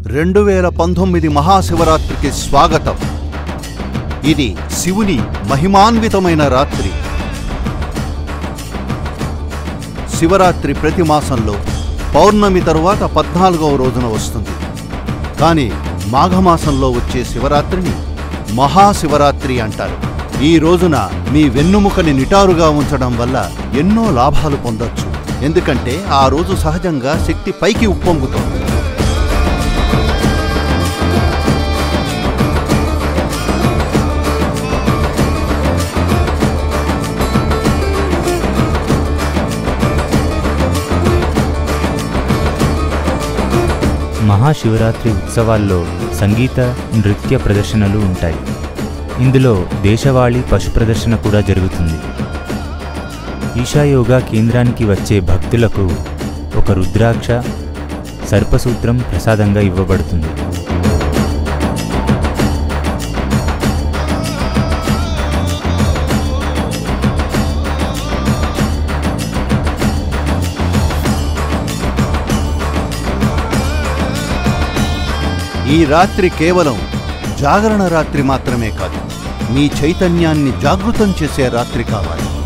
2019 మహాశివరాత్రికి స్వాగతం. ఇది శివుని మహిమాన్వితమైన రాత్రి. శివరాత్రి ప్రతి మాసంలో పౌర్ణమి తరువాత 14వ రోజున వస్తుంది. కానీ మాఘమాసంలో వచ్చే శివరాత్రిని మహాశివరాత్రి అంటారు. ఈ రోజున మీ వెన్నుముకని నిటారుగా ఉంచడం వల్ల ఎన్నో లాభాలు పొందొచ్చు. ఎందుకంటే ఆ రోజు సహజంగా శక్తి పైకి ఉప్పొంగుతోంది. మహాశివరాత్రి ఉత్సవాల్లో సంగీత, నృత్య ప్రదర్శనలు ఉంటాయి. ఇందులో దేశవాళీ పశు ప్రదర్శన కూడా జరుగుతుంది. ఈశాయోగా కేంద్రానికి వచ్చే భక్తులకు ఒక రుద్రాక్ష, సర్పసూత్రం ప్రసాదంగా ఇవ్వబడుతుంది. ఈ రాత్రి కేవలం జాగరణ రాత్రి మాత్రమే కాదు, మీ చైతన్యాన్ని జాగృతం చేసే రాత్రి కావాలి.